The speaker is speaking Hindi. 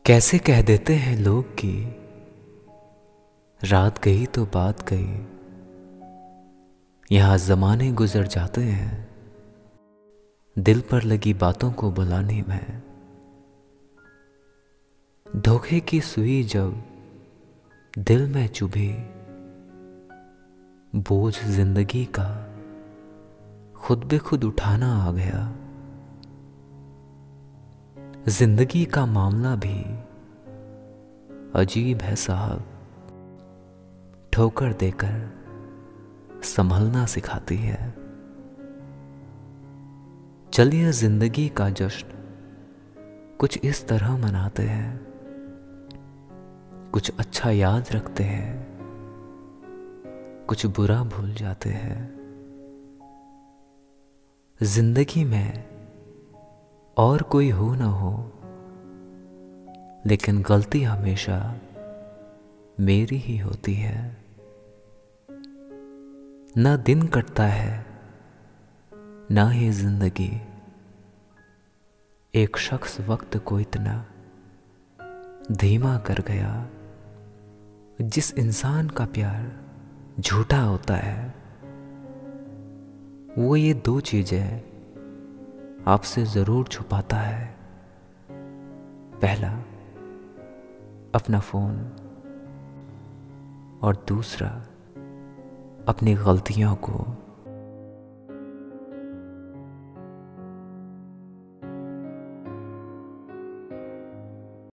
कैसे कह देते हैं लोग कि रात गई तो बात गई। यहां जमाने गुजर जाते हैं दिल पर लगी बातों को बुलाने में। धोखे की सुई जब दिल में चुभी, बोझ जिंदगी का खुद बे खुद उठाना आ गया। जिंदगी का मामला भी अजीब है साहब, ठोकर देकर संभलना सिखाती है। चलिए जिंदगी का जश्न कुछ इस तरह मनाते हैं, कुछ अच्छा याद रखते हैं, कुछ बुरा भूल जाते हैं। जिंदगी में और कोई हो ना हो, लेकिन गलती हमेशा मेरी ही होती है। ना दिन कटता है ना ही जिंदगी, एक शख्स वक्त को इतना धीमा कर गया। जिस इंसान का प्यार झूठा होता है, वो ये दो चीजें आपसे जरूर छुपाता है। पहला अपना फोन, और दूसरा अपनी गलतियों को